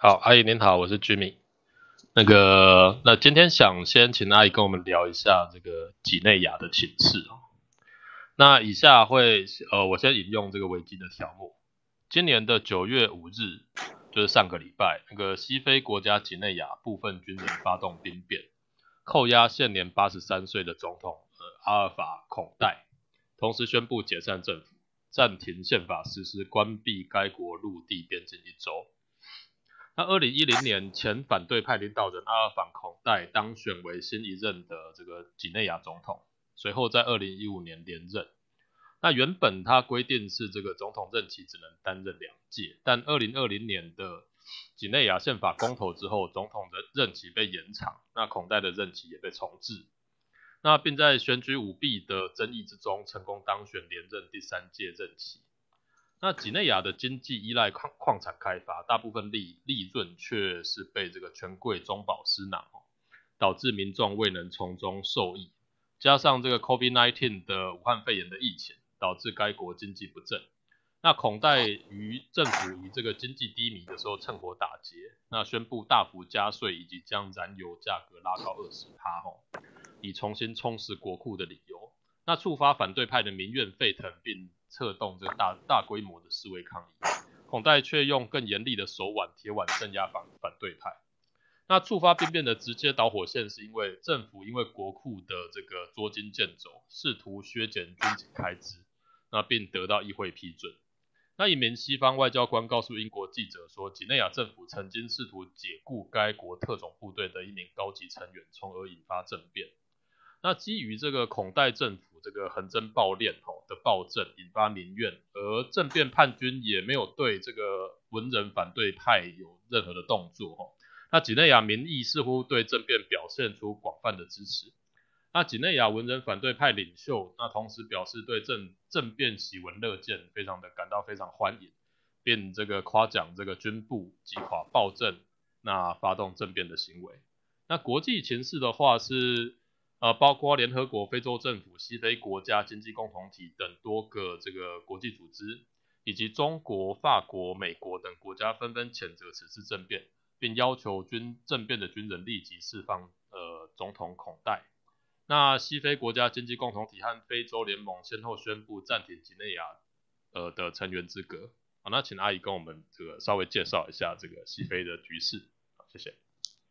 好，阿姨您好，我是 Jimmy。那今天想先请阿姨跟我们聊一下这个几内亚的情势哦。那以下我先引用这个维基的条目。今年的9月5日，就是上个礼拜，西非国家几内亚部分军人发动兵变，扣押现年83岁的总统阿尔法孔戴，同时宣布解散政府，暂停宪法实施，关闭该国陆地边境1周。那2010年前反对派领导人阿尔法孔戴当选为新一任的这个几内亚总统，随后在2015年连任。那原本他规定是这个总统任期只能担任2届，但2020年的几内亚宪法公投之后，总统的任期被延长，那孔戴的任期也被重置。那并在选举舞弊的争议之中，成功当选连任第3届任期。那几内亚的经济依赖矿产开发，大部分利润却是被这个权贵中饱私囊，导致民众未能从中受益。加上这个 COVID-19 的武汉肺炎的疫情，导致该国经济不振。那孔戴政府于这个经济低迷的时候趁火打劫，那宣布大幅加税以及将燃油价格拉高20%，以重新充实国库的理由。那触发反对派的民怨沸腾，并策动这个大规模的示威抗议。孔戴却用更严厉的手腕铁腕镇压反对派。那触发兵变的直接导火线是因为政府因为国库的这个捉襟见肘，试图削减军警开支，那并得到议会批准。那一名西方外交官告诉英国记者说，几内亚政府曾经试图解雇该国特种部队的一名高级成员，从而引发政变。那基于这个孔戴政府这个横征暴敛的暴政引发民怨，而政变叛军也没有对这个文人反对派有任何的动作。那几内亚民意似乎对政变表现出广泛的支持。那几内亚文人反对派领袖那同时表示对政变喜闻乐见，感到非常欢迎，并这个夸奖这个军部击垮暴政，那发动政变的行为。那国际情势的话是包括联合国、非洲政府、西非国家经济共同体等多个这个国际组织，以及中国、法国、美国等国家纷纷谴责此次政变，并要求政变的军人立即释放总统孔戴。那西非国家经济共同体和非洲联盟先后宣布暂停几内亚的成员资格。好，那请阿姨跟我们这个稍微介绍一下这个西非的局势。好，谢谢。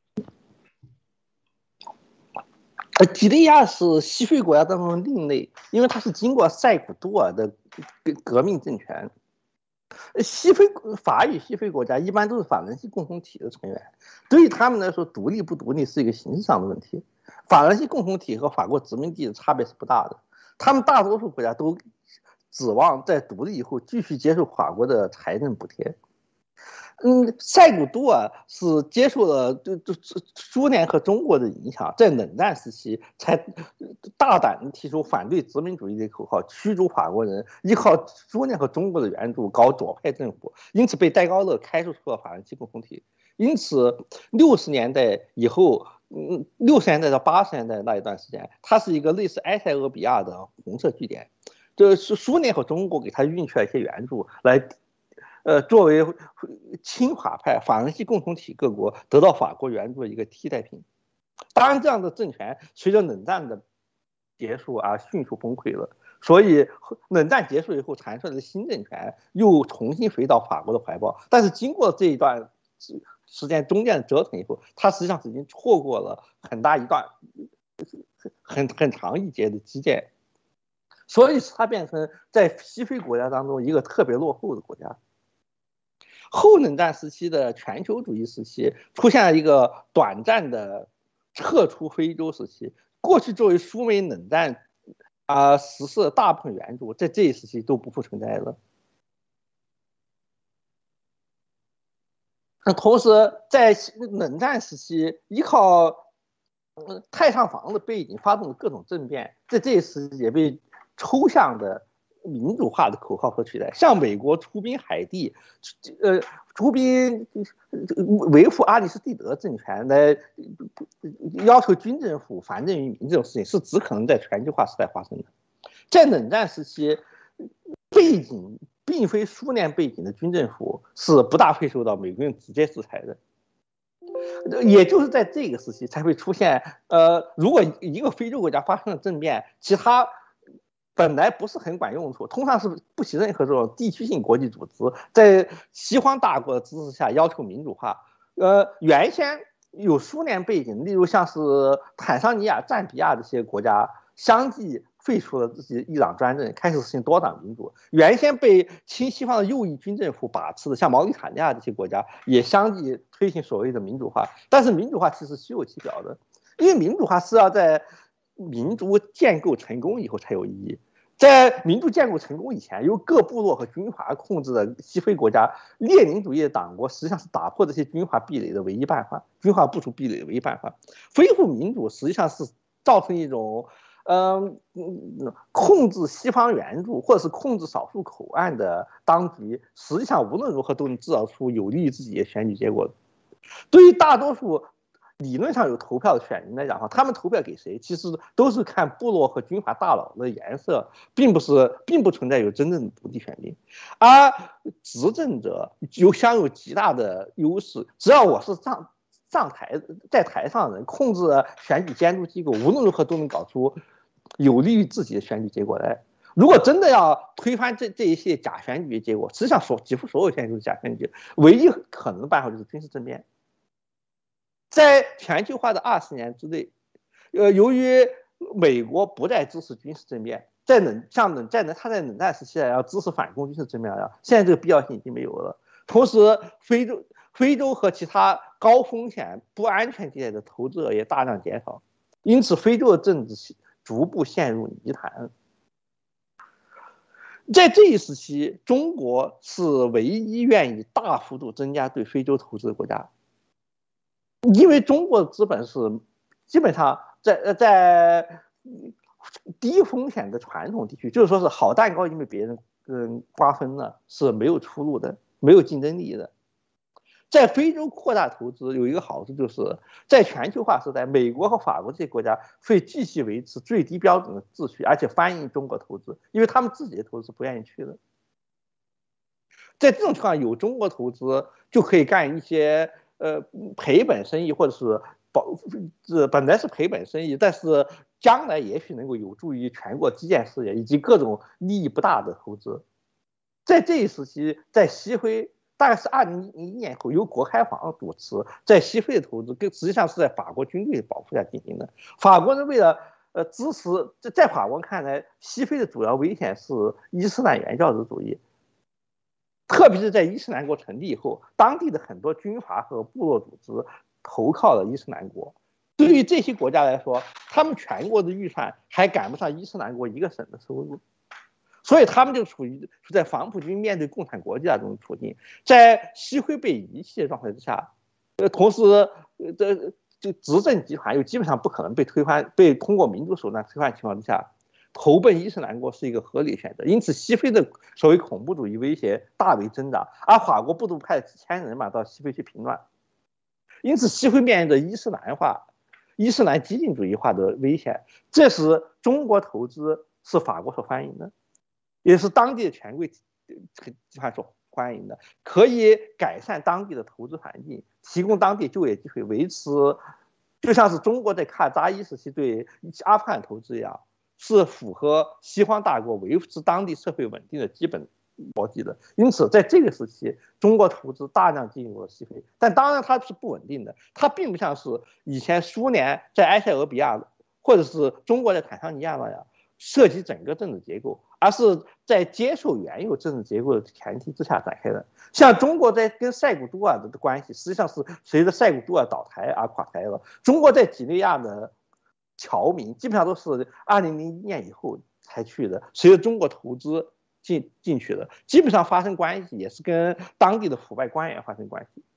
几内亚是西非国家当中的另类，因为它是经过塞古多尔的革命政权。法语西非国家一般都是法兰西共同体的成员，对于他们来说，独立不独立是一个形式上的问题。法兰西共同体和法国殖民地的差别是不大的，他们大多数国家都指望在独立以后继续接受法国的财政补贴。塞古多尔是接受了苏联和中国的影响，在冷战时期才大胆地提出反对殖民主义的口号，驱逐法国人，依靠苏联和中国的援助搞左派政府，因此被戴高乐开除出了法兰西共同体。因此60年代以后，60年代到80年代那一段时间，它是一个类似埃塞俄比亚的红色据点，就是苏联和中国给他运去了一些援助来。作为亲法派法兰西共同体各国得到法国援助的一个替代品。当然，这样的政权随着冷战的结束而迅速崩溃了，所以冷战结束以后产生的新政权又重新回到法国的怀抱。但是经过这一段时间中间的折腾以后，它实际上是已经错过了很大一段很长一截的基建，所以它变成在西非国家当中一个特别落后的国家。后冷战时期的全球主义时期出现了一个短暂的撤出非洲时期。过去作为苏美冷战实施的大部分援助，在这一时期都不复存在了。同时，在冷战时期依靠太上皇的背景发动的各种政变，在这一时期也被抽象的民主化的口号所取代，像美国出兵海地，出兵维护阿里斯蒂德政权，来要求军政府反正于民这种事情，是只可能在全球化时代发生的。在冷战时期，背景并非苏联背景的军政府是不大会受到美国人直接制裁的。也就是在这个时期才会出现，如果一个非洲国家发生了政变，其他本来不是很管用处，通常是不起任何这种地区性国际组织，在西方大国的支持下要求民主化。原先有苏联背景，例如像是坦桑尼亚、赞比亚这些国家，相继废除了自己一党专政，开始实行多党民主。原先被亲西方的右翼军政府把持的，像毛里塔尼亚这些国家，也相继推行所谓的民主化。但是民主化其实虚有其表的，因为民主化是要在民族建构成功以后才有意义。在民主建构成功以前，由各部落和军阀控制的西非国家，列宁主义的党国实际上是打破这些军阀壁垒的唯一办法，军阀部署壁垒的唯一办法。恢复民主实际上是造成一种控制西方援助或者是控制少数口岸的当局，实际上无论如何都能制造出有利于自己的选举结果。对于大多数理论上有投票的选民来讲，他们投票给谁，其实都是看部落和军阀大佬的颜色，并不存在有真正的独立选民。而执政者享有极大的优势，只要我是在台上的人，控制选举监督机构，无论如何都能搞出有利于自己的选举结果来。如果真的要推翻这一些假选举结果，实际上几乎所有选举都是假选举，唯一可能的办法就是军事政变。在全球化的20年之内，由于美国不再支持军事政变，他在冷战时期要支持反攻军事政变了，现在这个必要性已经没有了。同时，非洲和其他高风险不安全地带的投资额也大量减少，因此非洲的政治逐步陷入泥潭。在这一时期，中国是唯一愿意大幅度增加对非洲投资的国家。因为中国的资本是基本上在低风险的传统地区，就是说是好蛋糕已经被别人瓜分了，是没有出路的，没有竞争力的。在非洲扩大投资有一个好处，就是在全球化时代，美国和法国这些国家会继续维持最低标准的秩序，而且欢迎中国投资，因为他们自己的投资不愿意去的。在这种情况下，有中国投资就可以干一些赔本生意，或者是本来是赔本生意，但是将来也许能够有助于全国基建事业以及各种利益不大的投资。在这一时期，在西非，大概是2001年后由国开房主持，在西非的投资实际上是在法国军队的保护下进行的。法国人为了支持，在法国看来，西非的主要危险是伊斯兰原教旨主义。特别是在伊斯兰国成立以后，当地的很多军阀和部落组织投靠了伊斯兰国。对于这些国家来说，他们全国的预算还赶不上伊斯兰国一个省的收入，所以他们就处在防腐军面对共产国家这种处境。在西非被遗弃的状态之下，同时这执政集团又基本上不可能被通过民主手段推翻情况之下，投奔伊斯兰国是一个合理选择。因此，西非的所谓恐怖主义威胁大为增长，而法国不得不派几千人马到西非去平乱。因此，西非面临着伊斯兰激进主义化的危险。这时，中国投资是法国所欢迎的，也是当地的权贵集团所欢迎的，可以改善当地的投资环境，提供当地就业机会，维持就像是中国在卡扎伊时期对阿富汗投资一样，是符合西方大国维持当地社会稳定的基本逻辑的。因此，在这个时期，中国投资大量进入了西非，但当然它是不稳定的，它并不像是以前苏联在埃塞俄比亚或者是中国在坦桑尼亚那样涉及整个政治结构，而是在接受原有政治结构的前提之下展开的。像中国在跟塞古多尔的关系，实际上是随着塞古多尔倒台而垮台了。中国在几内亚的侨民基本上都是2001年以后才去的，随着中国投资进去的，基本上发生关系也是跟当地的腐败官员发生关系。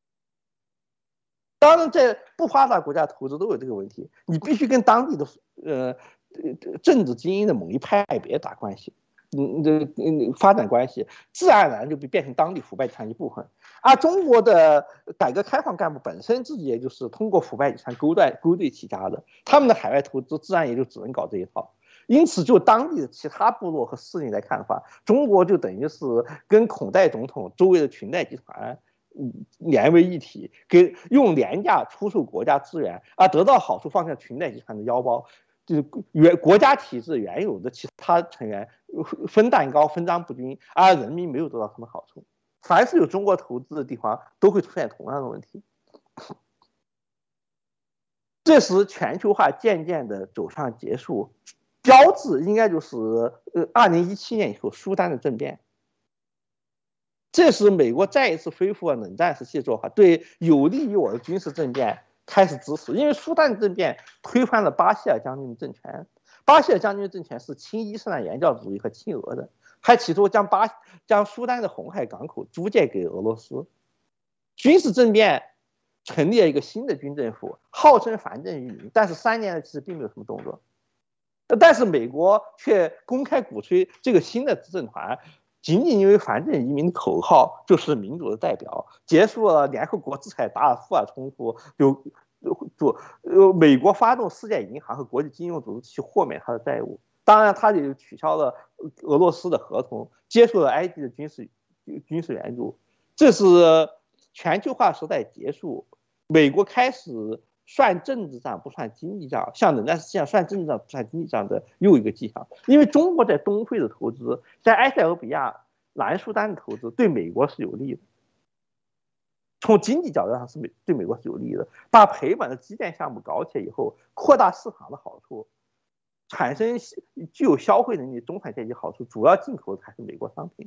当然，在不发达国家投资都有这个问题，你必须跟当地的政治精英的某一派别打关系，发展关系，自然而然就变成当地腐败集团一部分。而中国的改革开放干部本身自己也就是通过腐败集团勾兑起家的，他们的海外投资自然也就只能搞这一套。 因此，就当地的其他部落和势力来看的话，中国就等于是跟孔代总统周围的裙带集团连为一体，用廉价出售国家资源，而得到好处放在裙带集团的腰包，就是国家体制原有的其他成员分蛋糕分赃不均，而人民没有得到什么好处。凡是有中国投资的地方，都会出现同样的问题。这时，全球化渐渐的走向结束，标志应该就是2017年以后苏丹的政变。这时，美国再一次恢复了冷战时期的做法，对有利于我的军事政变开始支持。因为苏丹政变推翻了巴希尔将军的政权，巴希尔将军的政权是亲伊斯兰原教主义和亲俄的，还企图将苏丹的红海港口租借给俄罗斯。军事政变成立了一个新的军政府，号称反政于民，但是3年了其实并没有什么动作。但是美国却公开鼓吹这个新的执政团，仅仅因为反正移民的口号就是民主的代表，结束了联合国制裁达尔富尔冲突，美国发动世界银行和国际金融组织去豁免他的债务，当然他也取消了俄罗斯的合同，接受了埃及的军事援助。这是全球化时代结束，美国开始算政治账不算经济账，像冷战时期上算政治账不算经济账的又一个迹象。因为中国在东非的投资，在埃塞俄比亚、南苏丹的投资对美国是有利的，从经济角度上是对美国是有利的。把赔本的基建项目搞起来以后，扩大市场的好处，产生具有消费能力的中产阶级好处，主要进口的还是美国商品。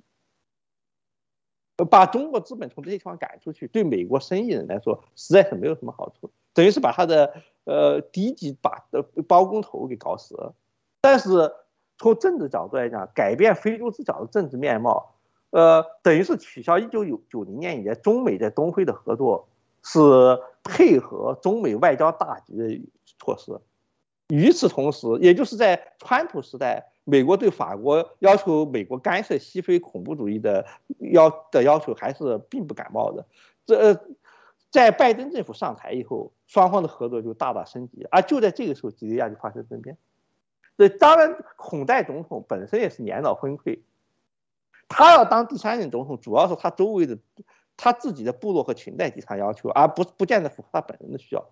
把中国资本从这些地方赶出去，对美国生意人来说实在是没有什么好处，等于是把他的低级包工头给搞死了。但是从政治角度来讲，改变非洲之角的政治面貌，等于是取消1990年以来中美在东非的合作，是配合中美外交大局的措施。与此同时，也就是在川普时代，美国对法国要求美国干涉西非恐怖主义的要求还是并不感冒的。在拜登政府上台以后，双方的合作就大大升级。而就在这个时候，几内亚就发生政变。当然，孔代总统本身也是年老昏聩，他要当第3任总统，主要是他周围的他自己的部落和裙带集团要求，而不见得符合他本人的需要。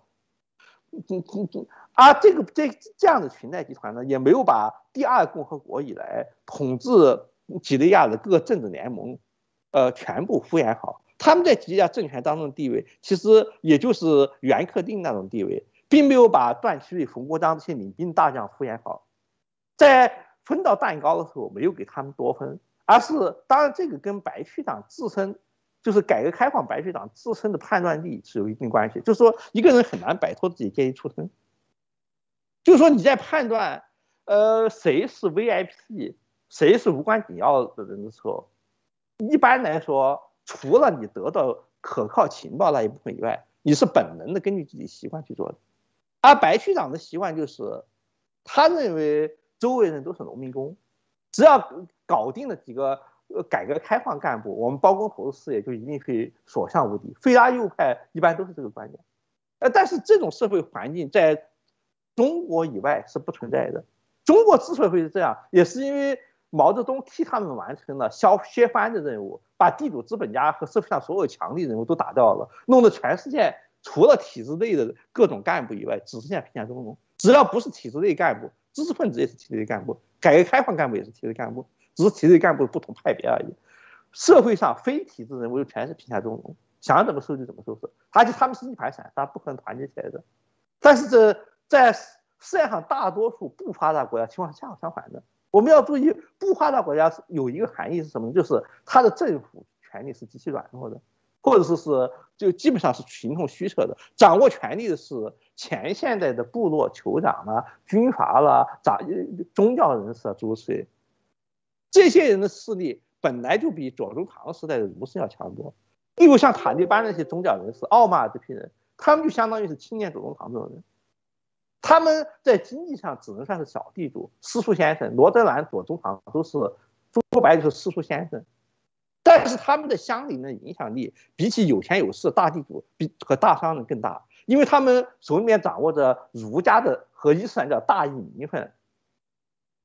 而这样的裙带集团呢，也没有把第2共和国以来统治几内亚的各个政治联盟，全部敷衍好。他们在几内亚政权当中的地位，其实也就是袁克定那种地位，并没有把段祺瑞、冯国璋这些领兵大将敷衍好。在分到蛋糕的时候，没有给他们多分，而是当然这个跟白区党自身。就是改革开放白区党自身的判断力是有一定关系，就是说一个人很难摆脱自己阶级出身，就是说你在判断谁是 VIP 谁是无关紧要的人的时候，一般来说除了你得到可靠情报那一部分以外，你是本能的根据自己习惯去做的。而白区党的习惯就是他认为周围人都是农民工，只要搞定了几个改革开放干部，我们包工头的事业就一定会所向无敌。非拉右派一般都是这个观点，但是这种社会环境在中国以外是不存在的。中国之所以会是这样，也是因为毛泽东替他们完成了削藩的任务，把地主资本家和社会上所有强力人物都打掉了，弄得全世界除了体制内的各种干部以外，只剩下贫下中农。只要不是体制内干部，知识分子也是体制内干部，改革开放干部也是体制内干部。只是体制内干部的不同派别而已。社会上非体制人物全是贫下中农，想怎么收就怎么收拾，而且他们是一盘散沙，不可能团结起来的。但是这在世界上大多数不发达国家情况下恰好相反的。我们要注意，不发达国家有一个含义是什么？就是它的政府权力是极其软弱的，或者是就基本上是形同虚设的。掌握权力的是前现代的部落酋长啦、军阀啦、宗教人士啊诸如此类。这些人的势力本来就比左宗棠时代的儒生要强多。例如像塔利班那些宗教人士、奥马尔这批人，他们就相当于是青年左宗棠这种人。他们在经济上只能算是小地主、私塾先生。罗德兰、左宗棠都是说白就是私塾先生，但是他们的乡邻的影响力比起有钱有势大地主和大商人更大，因为他们手里面掌握着儒家的和伊斯兰教大义名分。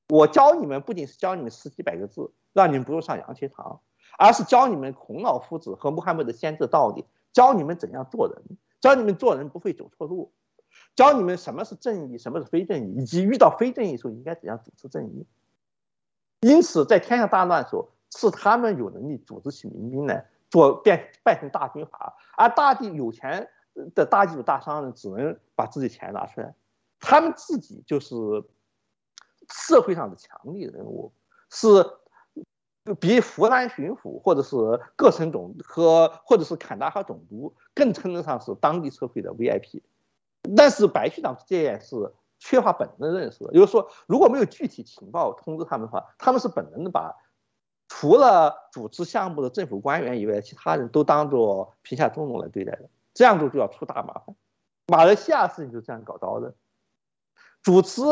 我教你们不仅是教你们十几百个字，让你们不用上洋学堂，而是教你们孔老夫子和穆罕默德先知的道理，教你们怎样做人，教你们做人不会走错路，教你们什么是正义，什么是非正义，以及遇到非正义的时候应该怎样主持正义。因此，在天下大乱的时候，是他们有能力组织起民兵来办成大军阀，而有钱的大地主大商人只能把自己钱拿出来，他们自己就是社会上的强力人物，是比湖南巡抚或者是各省总或者是坎大哈总督更称得上是当地社会的 VIP。但是白区党这件事缺乏本能认识，就是说，如果没有具体情报通知他们的话，他们是本能的把除了主持项目的政府官员以外，其他人都当作贫下中农来对待的，这样做就要出大麻烦。马来西亚事情就这样搞到的。主持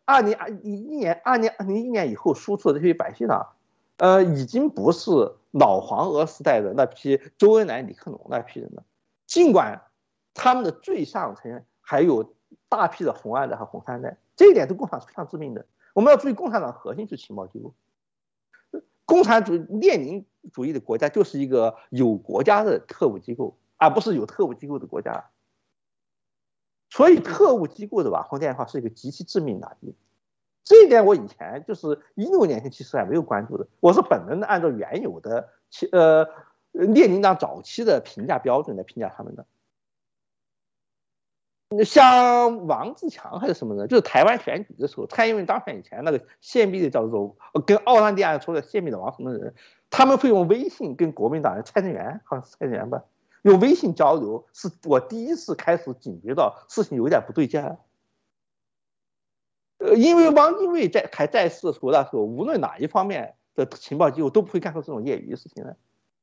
2001年以后输出的这批白区党，已经不是老黄俄时代的那批周恩来、李克农那批人了，尽管他们的最上层还有大批的红二代和红三代，这一点对共产党是非常致命的。我们要注意，共产党核心是情报机构。共产主义列宁主义的国家就是一个有国家的特务机构，而不是有特务机构的国家。所以特务机构的瓦洪电话是一个极其致命的打击。这一点我以前就是16年前其实还没有关注的，我是本能的按照原有的列宁党早期的评价标准来评价他们的。像王自强还是什么的，就是台湾选举的时候，蔡英文当选以前那个宪秘的叫做跟奥兰迪亚出的宪秘的王什么人，他们会用微信跟国民党人蔡正元，好像是蔡正元吧，用微信交流，是我第一次开始警觉到事情有点不对劲。因为汪精卫还在世的时候，那时候无论哪一方面的情报机构都不会干出这种业余的事情来。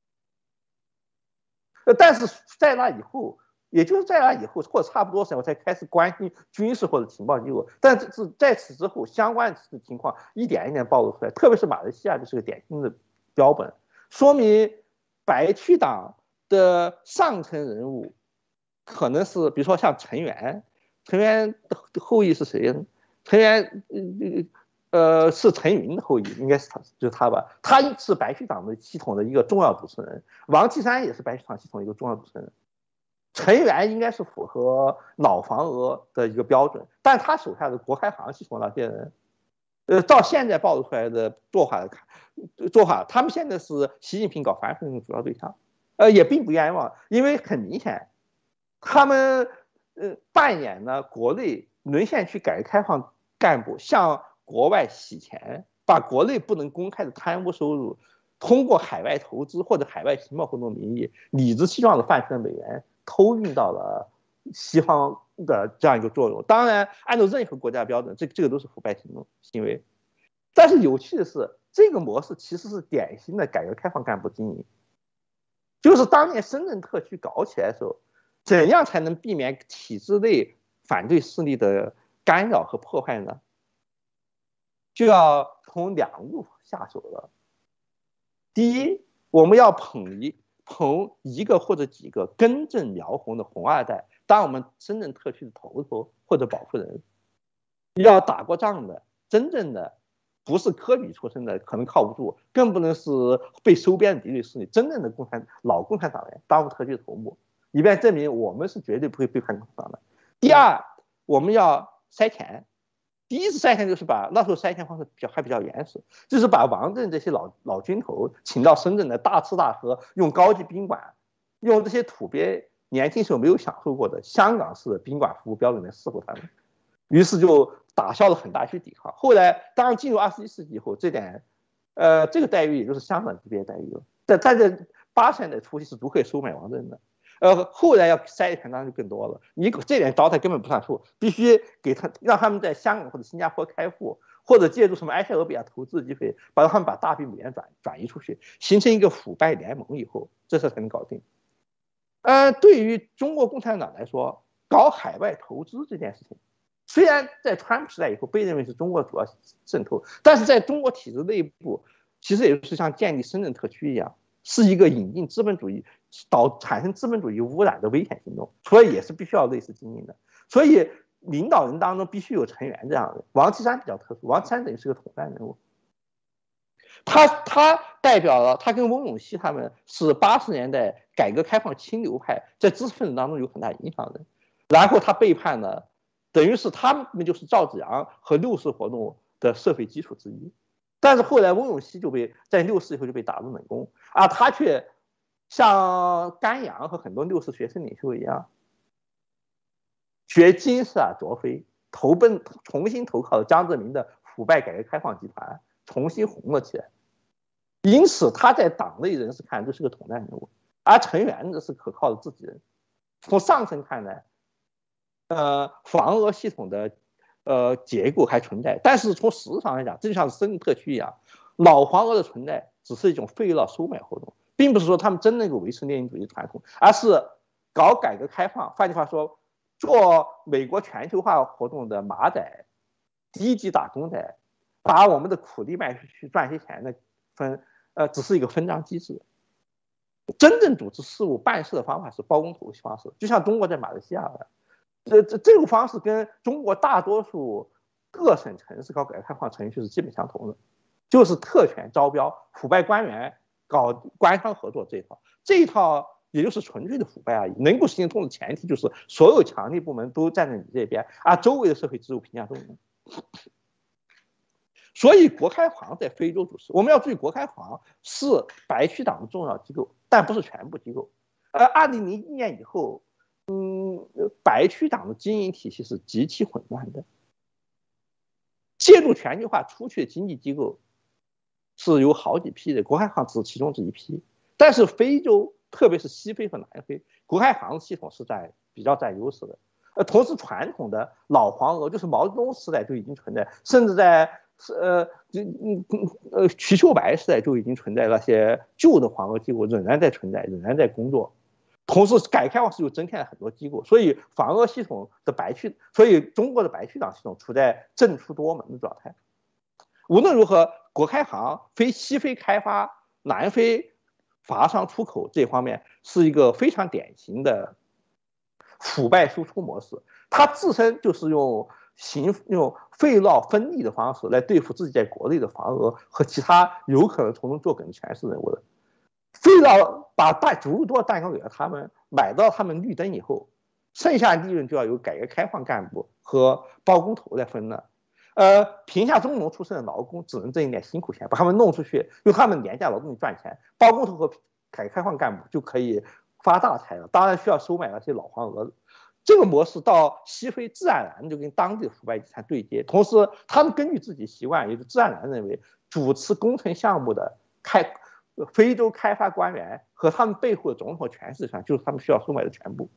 但是在那以后。也就是在那以后，或者差不多时候，我才开始关心军事或者情报机构。但是在此之后，相关的情况一点一点暴露出来，特别是马来西亚就是个典型的标本，说明白区党的上层人物可能是，比如说像陈元的后裔是谁呢？陈元是陈云的后裔，应该是他，就是他吧。他是白区党的系统的一个重要主持人，王岐山也是白区党系统一个重要主持人。陈元应该是符合老黄俄的一个标准，但他手下的国开行系统那些人，到现在暴露出来的做法，他们现在是习近平搞反腐的主要对象，也并不冤枉，因为很明显，他们扮演了国内沦陷区改革开放干部向国外洗钱，把国内不能公开的贪污收入，通过海外投资或者海外情报活动名义，理直气壮的换成美元。偷运到了西方的这样一个作用，当然按照任何国家标准，这个都是腐败行为。但是有趣的是，这个模式其实是典型的改革开放干部经营，就是当年深圳特区搞起来的时候，怎样才能避免体制内反对势力的干扰和破坏呢？就要从两路下手了。第一，我们要捧一个或者几个根正苗红的红二代，当我们深圳特区的头头或者保护人，要打过仗的，真正的不是科举出身的，可能靠不住，更不能是被收编的敌对势力，真正的老共产党员当我们特区的头目，以便证明我们是绝对不会背叛共产党的。第二，我们要筛钱。第一次筛钱就是那时候筛钱方式还比较原始，就是把王震这些老军头请到深圳来大吃大喝，用高级宾馆，用这些土鳖年轻时候没有享受过的香港式的宾馆服务标准来伺候他们，于是就打消了很大一些抵抗。后来当然进入21世纪以后，这个待遇也就是香港级别待遇了。在这80年代初期是足可以收买王震的。后来要筛的权当然就更多了。你这点招他根本不算数，必须让他们在香港或者新加坡开户，或者借助什么埃塞俄比亚投资机会，他们把大笔美元转移出去，形成一个腐败联盟以后，这事才能搞定。对于中国共产党来说，搞海外投资这件事情，虽然在川普时代以后被认为是中国主要渗透，但是在中国体制内部，其实也是像建立深圳特区一样，是一个引进资本主义产生资本主义污染的危险行动，所以也是必须要类似经营的。所以领导人当中必须有成员这样的。王岐山比较特殊，王岐山等于是个统战人物，他代表了，他跟翁永熙他们是80年代改革开放清流派在知识分子当中有很大影响的。然后他背叛了，等于是他们就是赵紫阳和六四活动的社会基础之一。但是后来翁永熙在六四以后就被打入冷宫，而他却像甘阳和很多六四学生领袖一样，学金氏卓非，重新投靠了江泽民的腐败改革开放集团，重新红了起来。因此他在党内人士看就是个统战人物，而陈元则是可靠的自己人。从上层看来，防俄系统的结构还存在，但是从实质上来讲，这就像是森林特区一样，老防俄的存在只是一种废料收买活动，并不是说他们真能够维持列宁主义传统，而是搞改革开放，换句话说，做美国全球化活动的马仔、低级打工仔，把我们的苦力卖出去赚些钱的只是一个分赃机制。真正组织事务办事的方法是包工头方式，就像中国在马来西亚的。这种方式跟中国大多数各省城市搞改革开放程序是基本相同的，就是特权招标、腐败官员搞官商合作这一套也就是纯粹的腐败而已。能够行得通的前提就是所有强力部门都站在你这边，而周围的社会制度评价中人。所以国开行在非洲主事，我们要注意，国开行是白区党的重要机构，但不是全部机构。2001年以后，白区党的经营体系是极其混乱的。介入全球化出去的经济机构是有好几批的，国开行只是其中之一批。但是非洲，特别是西非和南非，国开行系统是比较占优势的。同时，传统的老黄俄就是毛泽东时代就已经存在，甚至在瞿秋白时代就已经存在，那些旧的黄俄机构仍然在存在，仍然在工作。同时，改革开放是又增添了很多机构，所以防俄系统的所以中国的白区党系统处在政出多门的状态。无论如何，国开行西非开发、南非乏商出口这方面是一个非常典型的腐败输出模式，它自身就是用废料分利的方式来对付自己在国内的防俄和其他有可能从中作梗的权势人物的。废料把足够多的蛋糕给了他们，买到他们绿灯以后，剩下利润就要由改革开放干部和包工头来分了。贫下中农出身的劳工只能挣一点辛苦钱，把他们弄出去，用他们廉价劳动力赚钱，包工头和改革开放干部就可以发大财了。当然需要收买那些老黄鹅。这个模式到西非自然而然就跟当地的腐败集团对接，同时他们根据自己习惯，也就自然而然认为主持工程项目的非洲开发官员和他们背后的总统权势上，就是他们需要收买的全部。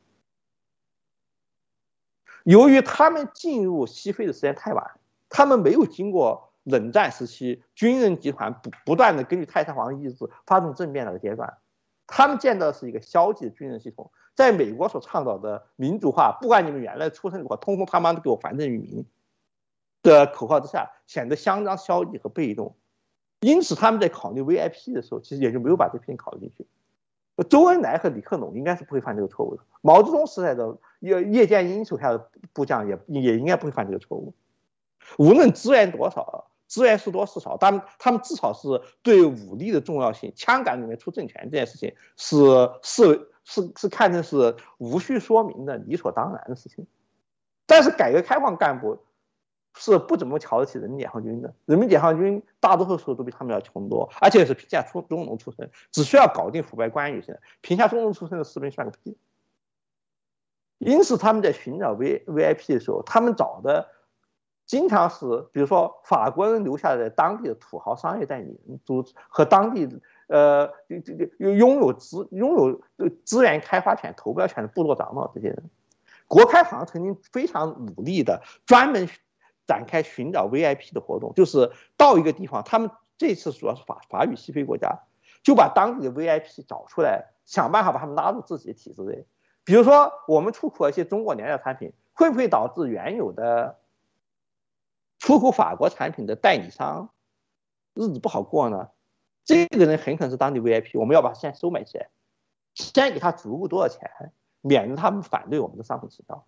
由于他们进入西非的时间太晚，他们没有经过冷战时期军人集团不断的根据太上皇意志发动政变的阶段，他们见到的是一个消极的军人系统。在美国所倡导的民主化，不管你们原来出身如何，通通他妈的给我还政于民的口号之下，显得相当消极和被动。因此，他们在考虑 VIP 的时候，其实也就没有把这批人考虑进去。周恩来和李克农应该是不会犯这个错误的。毛泽东时代的叶剑英手下的部将也应该不会犯这个错误。无论资源多少，资源是多是少，他们至少是对武力的重要性、枪杆里面出政权这件事情是看成是无需说明的理所当然的事情。但是改革开放干部是不怎么瞧得起人民解放军的，人民解放军大多数时候都比他们要穷多，而且是贫下中农出身，只需要搞定腐败官员就行了，贫下中农出身的士兵算个屁。因此他们在寻找 VIP 的时候，他们找的经常是比如说法国人留下来的当地的土豪商业代理人和当地拥有资源开发权、投标权的部落长老这些人。国开行曾经非常努力的专门展开寻找 VIP 的活动，就是到一个地方，他们这次主要是法语西非国家，就把当地的 VIP 找出来，想办法把他们拉入自己的体制内。比如说我们出口一些中国廉价产品，会不会导致原有的出口法国产品的代理商日子不好过呢？这个人很可能是当地 VIP， 我们要把他先收买起来，先给他足够多的钱，免得他们反对我们的商品倾销。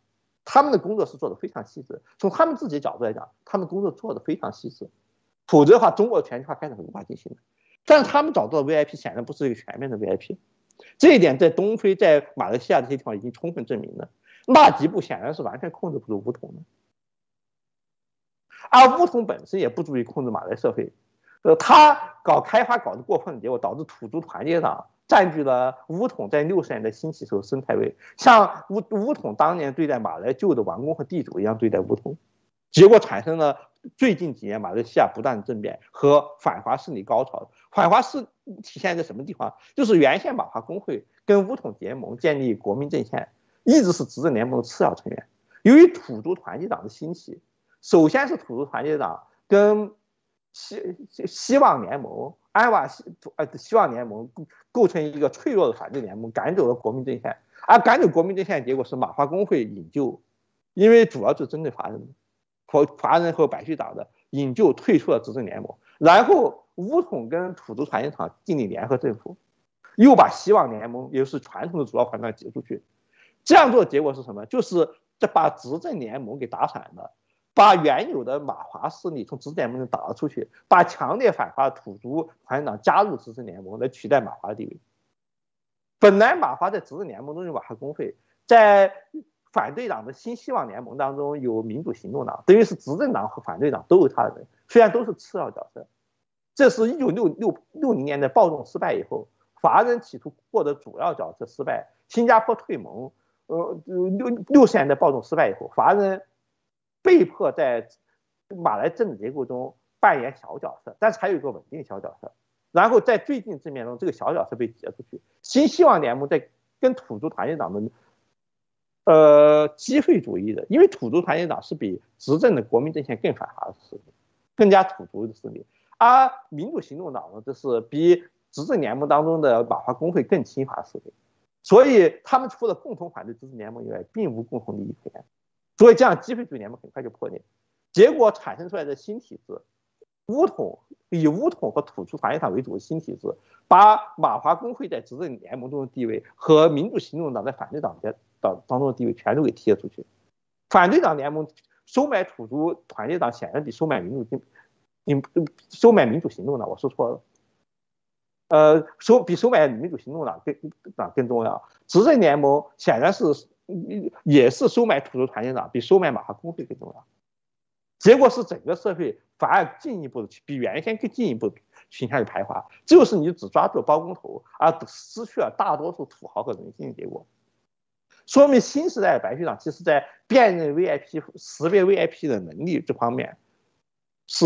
他们的工作是做的非常细致。从他们自己的角度来讲，他们工作做的非常细致，否则的话，中国的全球化开展是无法进行的。但是他们找到的 VIP 显然不是一个全面的 VIP， 这一点在东非、在马来西亚这些地方已经充分证明了。纳吉布显然是完全控制不住巫统的，而巫统本身也不足以控制马来社会。他搞开发搞得过分的结果，导致土著团结党占据了巫统在60年代兴起时候生态位，像巫统当年对待马来旧的王公和地主一样对待巫统，结果产生了最近几年马来西亚不断的政变和反华势力高潮。反华是体现在什么地方？就是原先马华工会跟巫统结盟建立国民阵线，一直是执政联盟的次要成员。由于土著团结党的兴起，首先是土著团结党跟希望联盟、希望联盟构成一个脆弱的反对联盟，赶走了国民阵线。而赶走国民阵线的结果是马华工会引咎，因为主要就是针对华人和白须党的引咎退出了执政联盟。然后巫统跟土著团结党建立联合政府，又把希望联盟，也就是传统的主要反对党挤出去。这样做的结果是什么？就是把执政联盟给打散了。把原有的马华势力从执政联盟中打了出去，把强烈反华的土著团结党加入执政联盟来取代马华的地位。本来马华在执政联盟中有马华工会，在反对党的新希望联盟当中有民主行动党，等于是执政党和反对党都有他的人，虽然都是次要角色。这是1960年的暴动失败以后，华人企图获得主要角色失败，新加坡退盟，60年的暴动失败以后，华人被迫在马来政治结构中扮演小角色，但是还有一个稳定的小角色。然后在最近政变中，这个小角色被挤出去。新希望联盟在跟土著团结党的机会主义的，因为土著团结党是比执政的国民阵线更反华的势力，更加土著的势力，而民主行动党呢，这是比执政联盟当中的马华工会更亲华势力，所以他们除了共同反对执政联盟以外，并无共同利益可言。所以这样机会主义联盟很快就破裂，结果产生出来的新体制，以巫统和土著团结党为主的新体制，把马华工会在执政联盟中的地位和民主行动党在反对党当中的地位全都给踢了出去。反对党联盟收买土著团结党显然比收买民主行动党，我说错了，比收买民主行动党更重要。执政联盟显然也是收买土著团结党，比收买马华工会更重要。结果是整个社会反而进一步的比原先更进一步倾向于排华，这就是你只抓住了包工头，而失去了大多数土豪和人心的结果。说明新时代的白须党其实在辨认 VIP、识别 VIP 的能力这方面是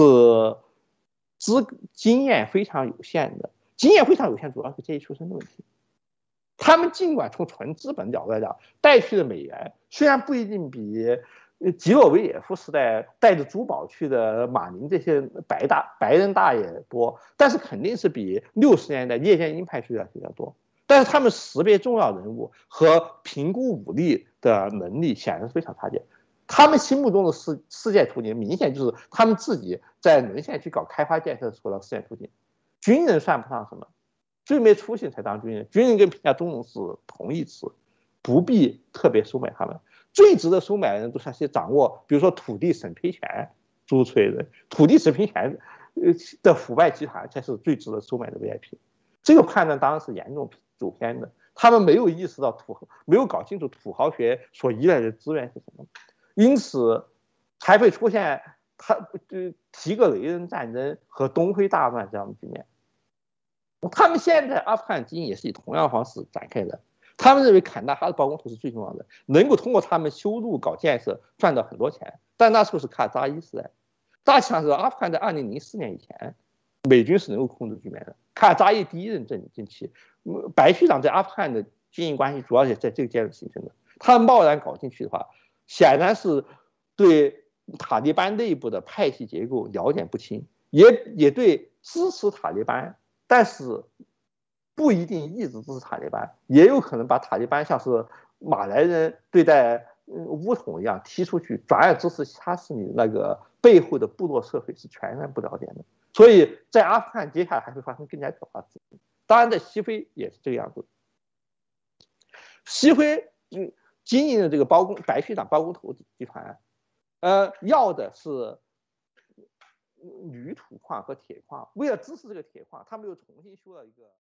经验非常有限的。经验非常有限，主要是阶级出身的问题。他们尽管从纯资本角度来讲，带去的美元虽然不一定比吉洛维耶夫时代带着珠宝去的马宁这些白人大爷多，但是肯定是比60年代叶剑英派去的比较多。但是他们识别重要人物和评估武力的能力显然是非常差劲。他们心目中的世界图景明显就是他们自己在沦陷区搞开发建设时候的世界图景。军人算不上什么，最没出息才当军人。军人跟评价中农是同义词，不必特别收买他们。最值得收买的人都是那些掌握，比如说土地审批权租出来的，土地审批权的腐败集团才是最值得收买的 VIP。这个判断当然是严重走偏的，他们没有意识到没有搞清楚土豪学所依赖的资源是什么，因此才会出现提格雷人战争和东非大乱这样的局面。他们现在阿富汗经营也是以同样方式展开的。他们认为坎大哈的包工头是最重要的，能够通过他们修路搞建设赚到很多钱。但那时候是卡扎伊时代，大体上是阿富汗在2004年以前，美军是能够控制局面的。卡扎伊第一任政期，白须党在阿富汗的经营关系主要也在这个阶段形成的。他们贸然搞进去的话，显然是对塔利班内部的派系结构了解不清，也对支持塔利班，但是不一定一直支持塔利班，也有可能把塔利班像是马来人对待巫统一样踢出去，转而支持其他势力那个背后的部落社会是全然不了解的。所以在阿富汗接下来还会发生更加可怕的事情。当然在西非也是这个样子。西非经营的这个白区党包工头集团，要的是铝土矿和铁矿，为了支持这个铁矿，他们又重新修了一个。